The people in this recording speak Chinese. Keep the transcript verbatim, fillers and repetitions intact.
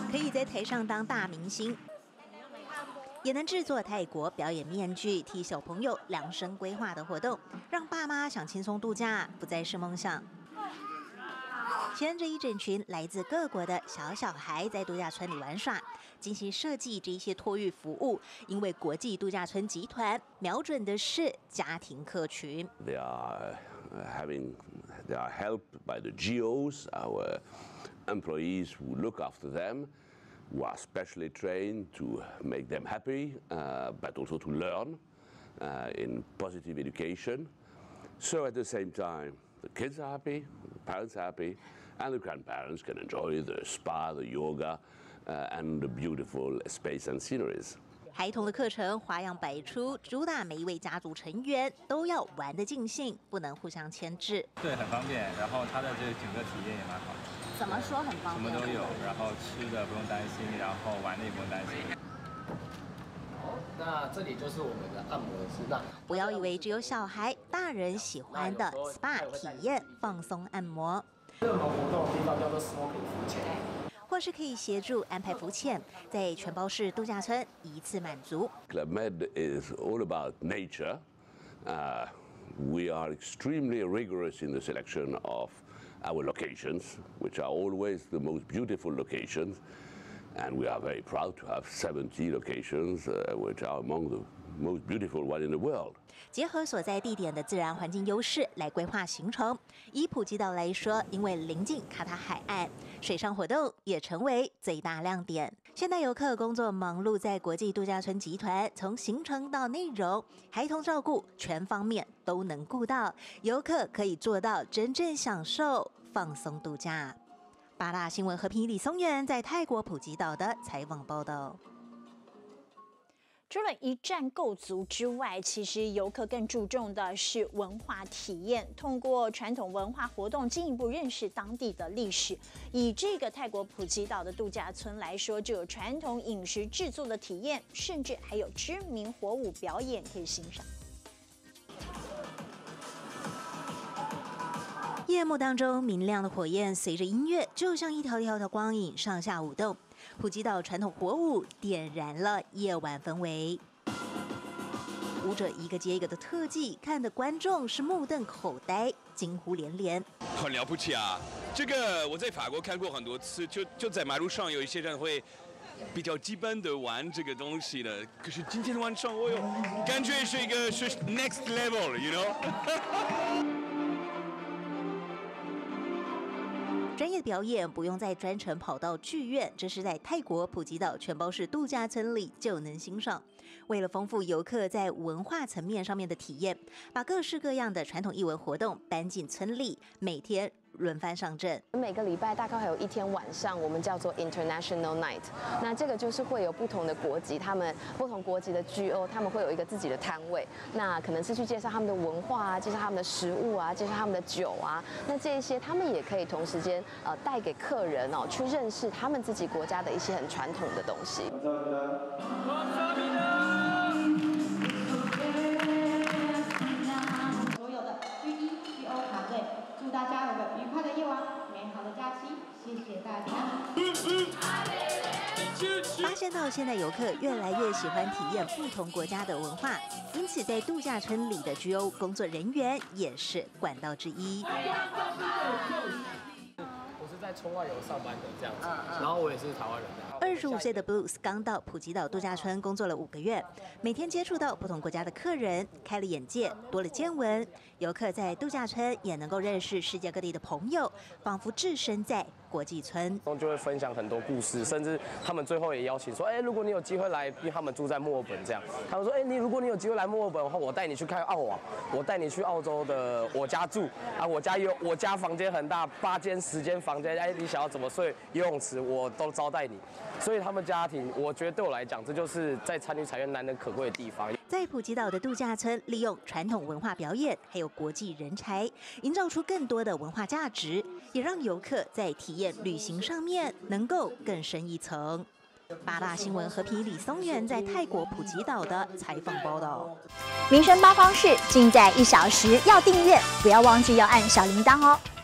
可以在台上当大明星，也能制作泰国表演面具，替小朋友量身规划的活动，让爸妈想轻松度假不再是梦想。牵着一整群来自各国的小小孩在度假村里玩耍，精心设计这一些托育服务，因为国际度假村集团瞄准的是家庭客群。 They are having, they are helped by the G Os, our employees who look after them, who are specially trained to make them happy, uh, but also to learn uh, in positive education. So at the same time, the kids are happy, the parents are happy, and the grandparents can enjoy the spa, the yoga, uh, and the beautiful space and sceneries. 孩童的课程花样百出，主打每一位家族成员都要玩得尽兴，不能互相牵制。 对，很方便，然后它的这个整个体验也蛮好。 怎么说很方便？ 什么都有，然后吃的不用担心，然后玩的也不用担心。 好，那这里就是我们的按摩室。那不要以为只有小孩、大人喜欢的 S P A 体验放松按摩。 热门活动的地方叫做 smoking 浮潜。 或是可以协助安排浮潜，在全包式度假村一次满足。 Club Med is all about nature. Uh, we are extremely rigorous in the selection of our locations, which are always the most beautiful locations, and we are very proud to have seventy locations, uh, which are among the most beautiful one in the world. 结合所在地点的自然环境优势来规划行程。以普吉岛来说，因为临近卡塔海岸，水上活动也成为最大亮点。现代游客工作忙碌在国际度假村集团，从行程到内容、孩童照顾全方面都能顾到，游客可以做到真正享受放松度假。八大新闻和平李松元在泰国普吉岛的采访报道。 除了一站购足之外，其实游客更注重的是文化体验，通过传统文化活动进一步认识当地的历史。以这个泰国普吉岛的度假村来说，就有传统饮食制作的体验，甚至还有知名火舞表演可以欣赏。 夜幕当中，明亮的火焰随着音乐，就像一条条的光影上下舞动。普吉岛传统火舞点燃了夜晚氛围，舞者一个接一个的特技，看得观众是目瞪口呆，惊呼连连。 很了不起啊！这个我在法国看过很多次，就就在马路上有一些人会比较基本的玩这个东西的。可是今天晚上我有感觉是一个是 next level，you know 。 专业的表演不用再专程跑到剧院，这是在泰国普吉岛全包式度假村里就能欣赏。为了丰富游客在文化层面上面的体验，把各式各样的传统艺文活动搬进村里，每天轮番上阵。 每个礼拜大概还有一天晚上，我们叫做 International Night。那这个就是会有不同的国籍，他们不同国籍的 G O， 他们会有一个自己的摊位。那可能是去介绍他们的文化啊，介绍他们的食物啊，介绍他们的酒啊。那这一些他们也可以同时间呃带给客人哦，去认识他们自己国家的一些很传统的东西。 所有的 G 一 G O 团队，祝大家有个愉快的夜晚，美好的假期，谢谢大家。 发现到现在游客越来越喜欢体验不同国家的文化，因此在度假村里的 G O 工作人员也是管道之一。 在冲外游上班的这样子，然后我也是台湾人。 二十五岁的 Blues 刚到普吉岛度假村工作了五个月，每天接触到不同国家的客人，开了眼界，多了见闻。游客在度假村也能够认识世界各地的朋友，仿佛置身在国际村。 就会分享很多故事，甚至他们最后也邀请说，哎，如果你有机会来，因为他们住在墨尔本这样，他们说，哎，你如果你有机会来墨尔本的话，我带你去看澳网，我带你去澳洲的我家住啊，我家有我家房间很大，八间十间房间。 哎，你想要怎么睡？游泳池我都招待你，所以他们家庭，我觉得对我来讲，这就是在参与产业难能可贵的地方。 在普吉岛的度假村，利用传统文化表演，还有国际人才，营造出更多的文化价值，也让游客在体验旅行上面能够更深一层。八大新闻和平李松元在泰国普吉岛的采访报道。 民生八方式尽在一小时，要订阅，不要忘记要按小铃铛哦。